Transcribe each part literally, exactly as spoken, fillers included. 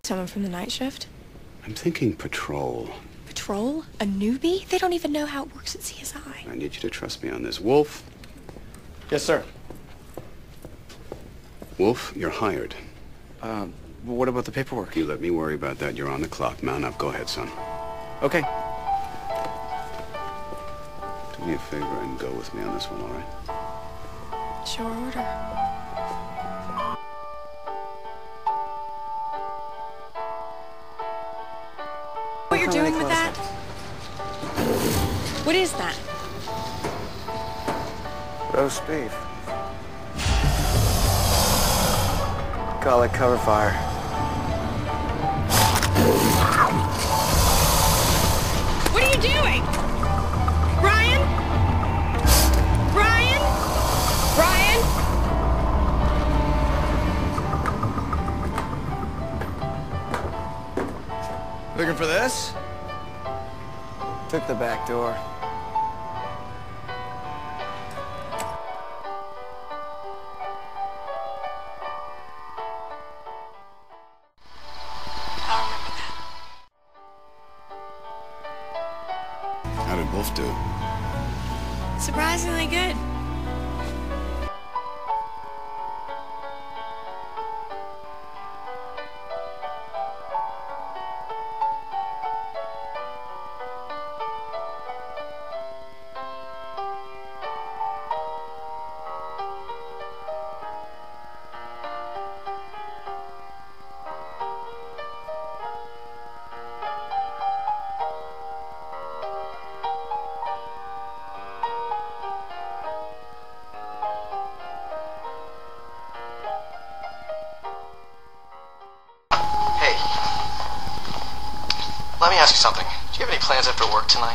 Someone from the night shift? I'm thinking patrol. Patrol? A newbie? They don't even know how it works at C S I. I need you to trust me on this. Wolf? Yes, sir. Wolf, you're hired. Um, what about the paperwork? You let me worry about that. You're on the clock. Mount up. Go ahead, son. Okay. Do me a favor and go with me on this one, all right? Sure order. What you're doing with that? What is that? Roast beef. Call it cover fire. What are you doing? Brian? Brian? Brian? Looking for this? Took the back door. How did Wolf do? Surprisingly good. Let me ask you something. Do you have any plans after work tonight?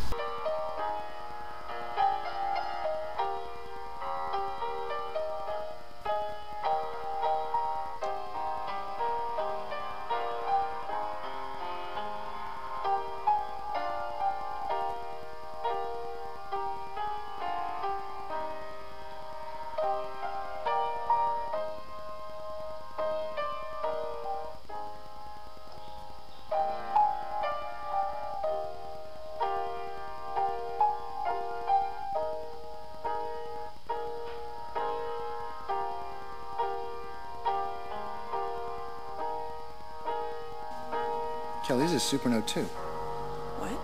Kelly, this is Super Note two. What?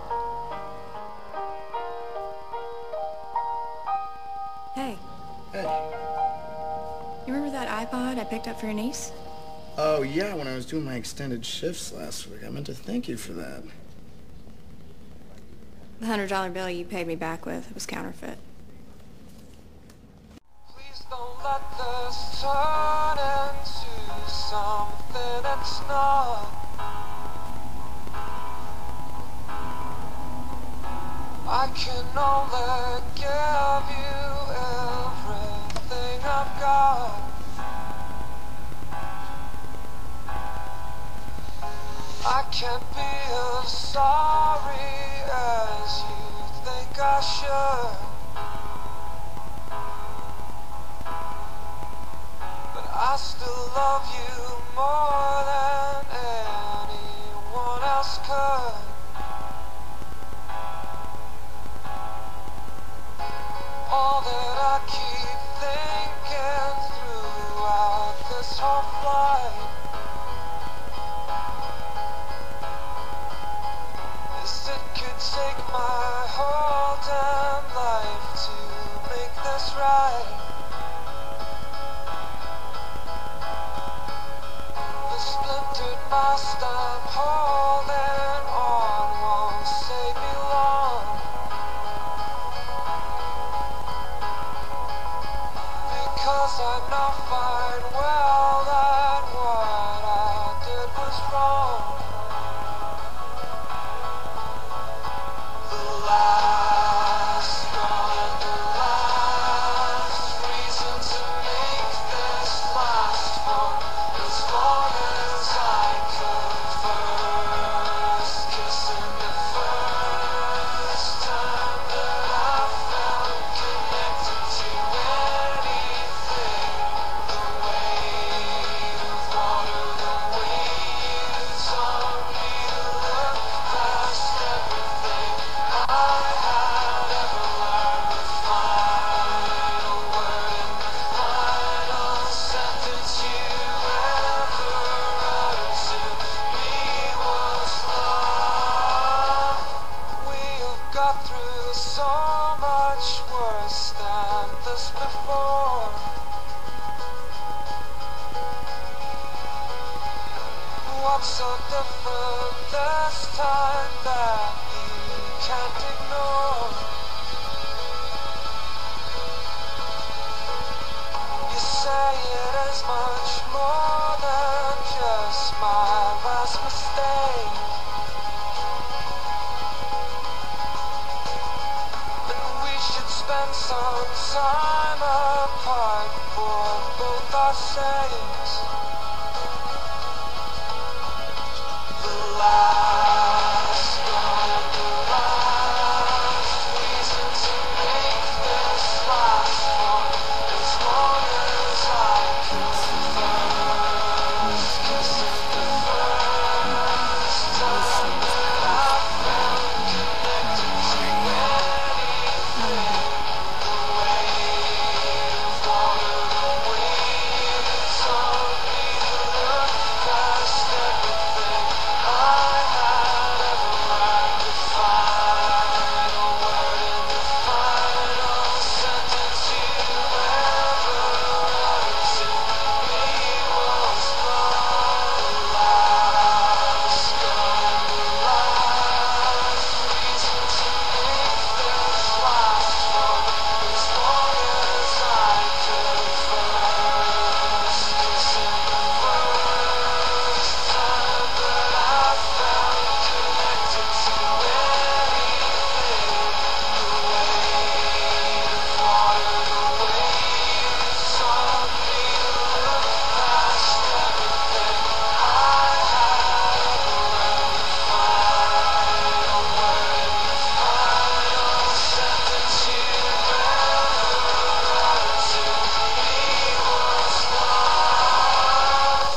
Hey, Hey. you remember that iPod I picked up for your niece? Oh, yeah, when I was doing my extended shifts last week. I meant to thank you for that. The hundred dollar bill you paid me back with was counterfeit. Please don't let this turn into something it's not. I can only give you everything I've got. I can't be as sorry as you think I should, but I still love you more than anyone else could. All that I keep thinking throughout this whole flight is it could take my whole damn life to make this right. the furthest time that you can't ignore. You say it is much more than just my last mistake, and we should spend some time apart for both our sakes. The last and the last reason to make this last one as long as I can. First kiss and the first time that I felt connected to anything. The weight of water, the waves on me, the look past everything I had ever learned. The final word and the final sentence you ever uttered to me was love. The last and the last reason to make this last one as long as I could. First kiss and the first time that I felt connected to anything. The weight of water, the waves on me, the look past everything I had ever learned. The final word and the final sentence you ever uttered to me was love.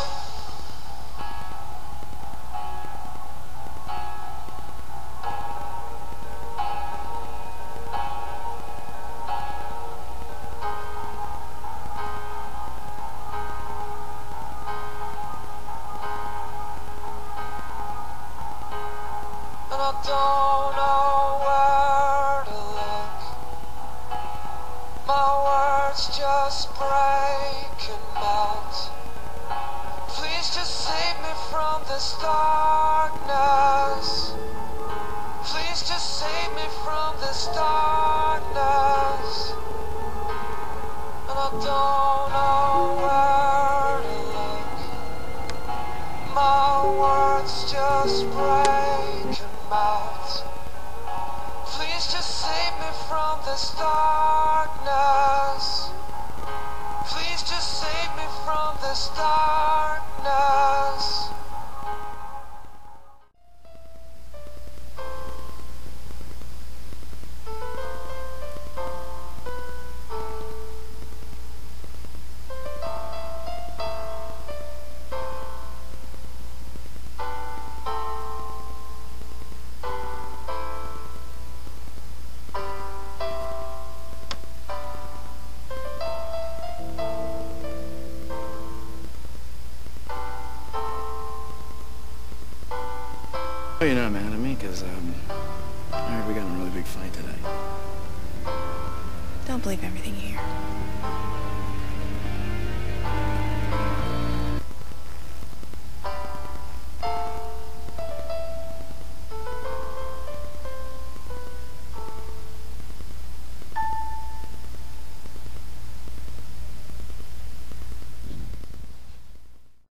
And I don't know where to look. My words just break and melt. Please just save me from this darkness. Please just save me from this darkness. And I don't know where to look. My words just break and melt. Please just save me from this darkness. Please just save me from this darkness. Oh, you're not mad at me, because, um, I heard we got in a really big fight today. Don't believe everything you hear.